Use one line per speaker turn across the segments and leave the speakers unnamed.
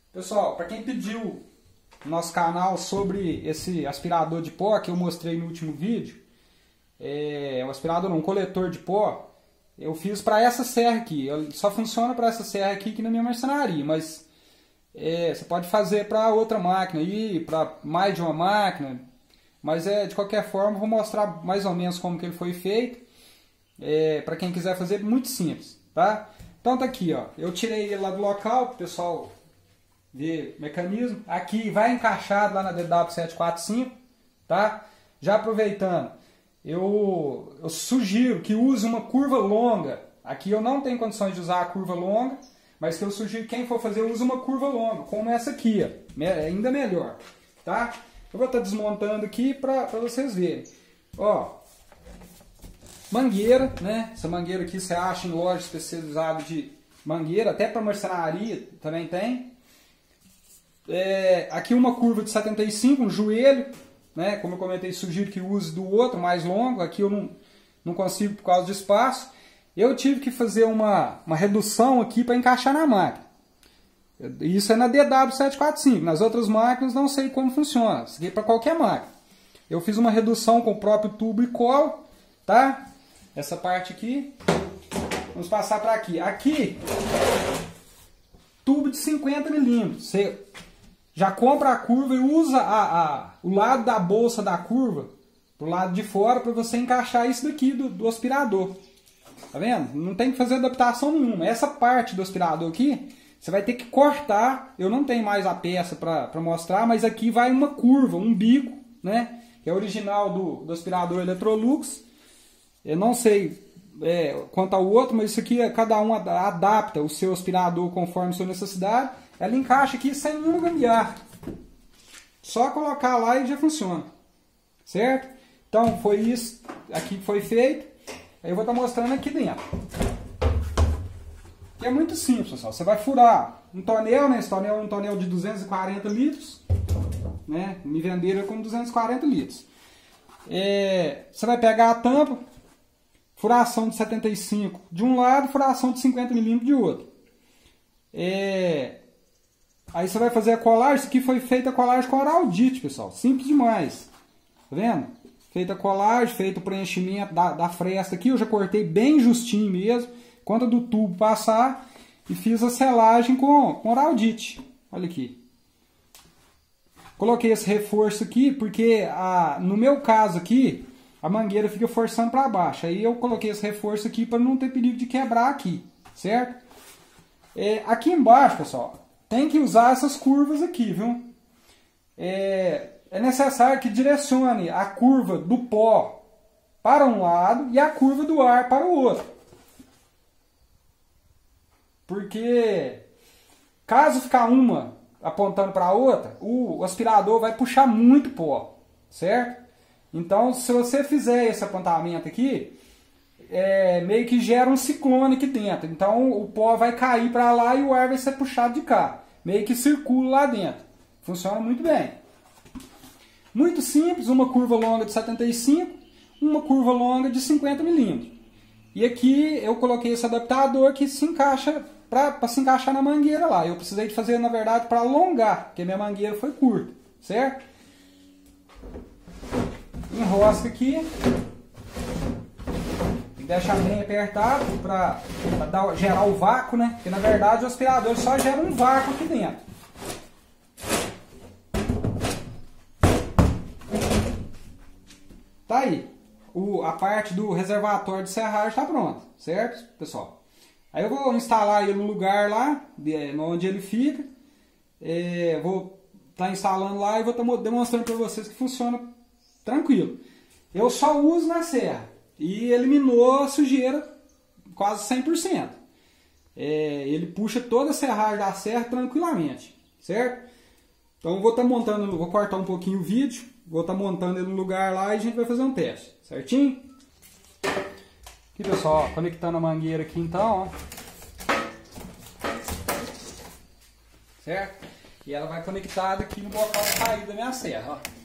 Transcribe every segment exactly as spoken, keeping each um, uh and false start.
Pessoal, para quem pediu no nosso canal sobre esse aspirador de pó que eu mostrei no último vídeo, é, um aspirador, não, um coletor de pó, eu fiz para essa serra aqui. Ele só funciona para essa serra aqui, aqui na minha marcenaria, mas é, você pode fazer para outra máquina aí, para mais de uma máquina, mas é, de qualquer forma eu vou mostrar mais ou menos como que ele foi feito, é, para quem quiser fazer, muito simples, tá? Então tá aqui, ó, eu tirei ele lá do local, pro pessoal ver o mecanismo. Aqui vai encaixado lá na D W sete quatro cinco, tá? Já aproveitando, eu, eu sugiro que use uma curva longa. Aqui eu não tenho condições de usar a curva longa, mas que eu sugiro que quem for fazer use uma curva longa, como essa aqui, ó, ainda melhor, tá? Eu vou estar desmontando aqui para vocês verem. Ó, mangueira, né? Essa mangueira aqui você acha em loja especializada de mangueira, até para marcenaria também tem. É, aqui uma curva de setenta e cinco, um joelho, né? Como eu comentei, sugiro que use do outro mais longo. Aqui eu não, não consigo por causa de espaço. Eu tive que fazer uma, uma redução aqui para encaixar na máquina. Isso é na D W sete quatro cinco. Nas outras máquinas não sei como funciona. Isso aqui é para qualquer máquina. Eu fiz uma redução com o próprio tubo e colo, tá? Essa parte aqui. Vamos passar para aqui. Aqui, tubo de cinquenta milímetros. Você já compra a curva e usa a, a, o lado da bolsa da curva pro lado de fora para você encaixar isso daqui do, do aspirador. Tá vendo? Não tem que fazer adaptação nenhuma. Essa parte do aspirador aqui, você vai ter que cortar. Eu não tenho mais a peça para mostrar, mas aqui vai uma curva, um bico, né? Que é original do, do aspirador Electrolux. Eu não sei é, quanto ao outro, mas isso aqui cada um adapta o seu aspirador conforme a sua necessidade. Ela encaixa aqui sem nenhuma gambiarra. Só colocar lá e já funciona. Certo? Então foi isso aqui que foi feito. Aí eu vou estar mostrando aqui dentro. Que é muito simples, pessoal. Você vai furar um tonel, né? Esse tonel é um tonel de duzentos e quarenta litros. Né? Me venderam com duzentos e quarenta litros. É, você vai pegar a tampa, furação de setenta e cinco de um lado, furação de cinquenta milímetros de outro. É, aí você vai fazer a colagem. Isso aqui foi feita a colagem com Araldite, pessoal. Simples demais. Tá vendo? Feita a colagem, feito o preenchimento da, da fresta aqui. Eu já cortei bem justinho mesmo. Quanto do tubo passar. E fiz a selagem com, com Araldite. Olha aqui. Coloquei esse reforço aqui porque a, no meu caso aqui, a mangueira fica forçando para baixo. Aí eu coloquei esse reforço aqui para não ter perigo de quebrar aqui. Certo? É, aqui embaixo, pessoal, tem que usar essas curvas aqui, viu? É, é necessário que direcione a curva do pó para um lado e a curva do ar para o outro. Porque caso ficar uma apontando para a outra, o aspirador vai puxar muito pó, certo? Então, se você fizer esse apontamento aqui, é, meio que gera um ciclone aqui dentro. Então o pó vai cair para lá e o ar vai ser puxado de cá. Meio que circula lá dentro. Funciona muito bem. Muito simples, uma curva longa de setenta e cinco, uma curva longa de cinquenta milímetros. E aqui eu coloquei esse adaptador que se encaixa para se encaixar na mangueira lá. Eu precisei de fazer, na verdade, para alongar, porque minha mangueira foi curta, certo? Enrosca aqui. Deixa bem apertado para gerar o vácuo, né? Porque na verdade o aspirador só gera um vácuo aqui dentro. Tá aí. O, a parte do reservatório de serragem está pronta, certo, pessoal? Aí eu vou instalar ele no lugar lá, onde ele fica. É, vou estar tá instalando lá e vou estar tá demonstrando para vocês que funciona tranquilo. Eu só uso na serra. E eliminou a sujeira quase cem por cento. É, ele puxa toda a serragem da serra tranquilamente, certo? Então vou estar tá montando, vou cortar um pouquinho o vídeo, vou estar tá montando ele no lugar lá e a gente vai fazer um teste, certinho? Aqui, pessoal, ó, conectando a mangueira aqui então, ó. Certo? E ela vai conectada aqui no local de saída da minha serra, ó.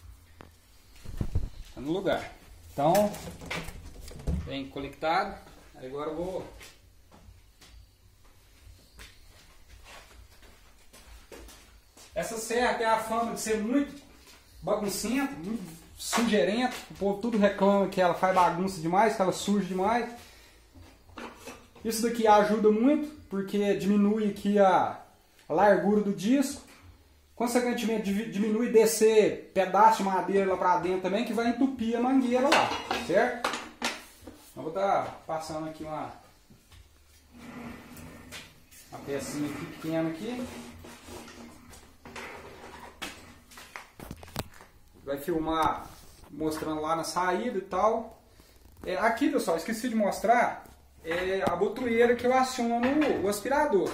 No lugar. Então, bem conectado. Agora eu vou... Essa serra tem a fama de ser muito baguncenta, muito sugerenta. O povo tudo reclama que ela faz bagunça demais, que ela suja demais. Isso daqui ajuda muito, porque diminui aqui a largura do disco. Consequentemente, diminui descer pedaço de madeira lá pra dentro também, que vai entupir a mangueira lá, certo? Eu vou estar passando aqui uma, uma pecinha aqui, pequena aqui. Vai filmar mostrando lá na saída e tal. É, aqui, pessoal, esqueci de mostrar é a botoeira que eu aciono o aspirador.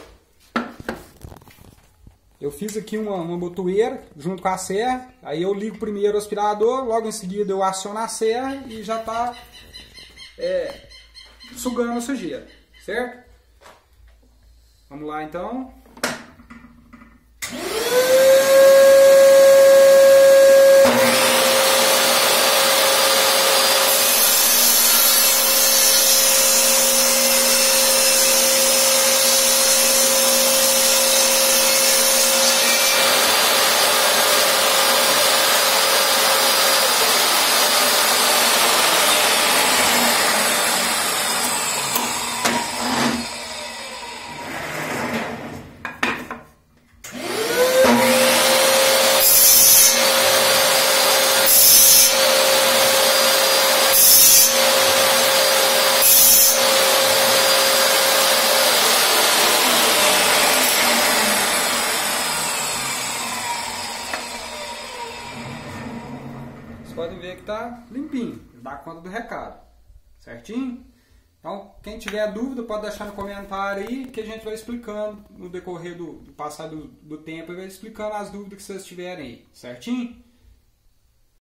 Eu fiz aqui uma, uma botoeira junto com a serra. Aí eu ligo primeiro o aspirador, logo em seguida eu aciono a serra e já está é, sugando a sujeira, certo? Vamos lá então. Podem ver que está limpinho, dá conta do recado, certinho? Então, quem tiver dúvida pode deixar no comentário aí, que a gente vai explicando no decorrer do, do passar do, do tempo, e vai explicando as dúvidas que vocês tiverem aí, certinho?